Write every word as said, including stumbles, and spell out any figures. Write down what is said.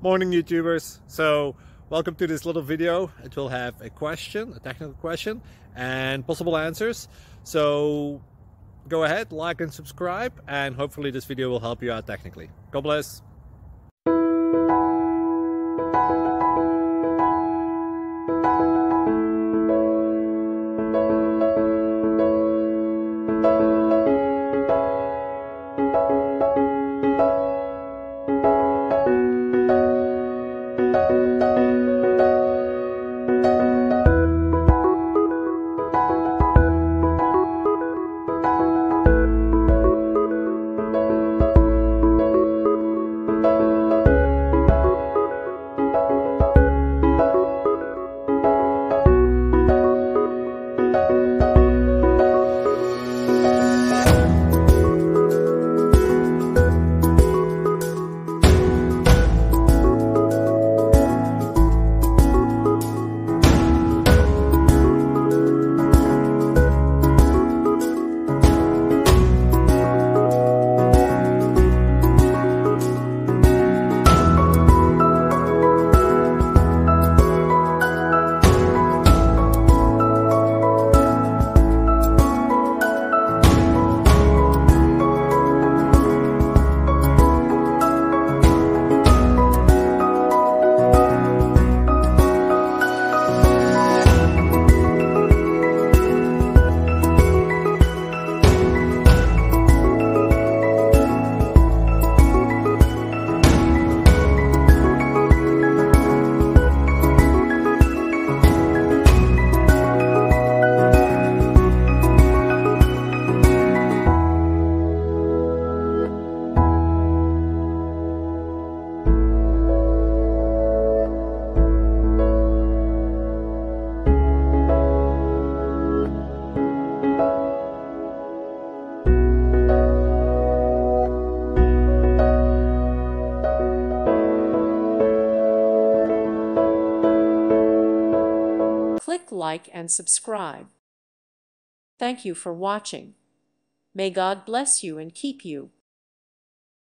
Morning YouTubers. So welcome to this little video. It will have a question, a technical question, and possible answers. So go ahead, like and subscribe, and hopefully this video will help you out technically. God bless. Click like and subscribe. Thank you for watching. May God bless you and keep you.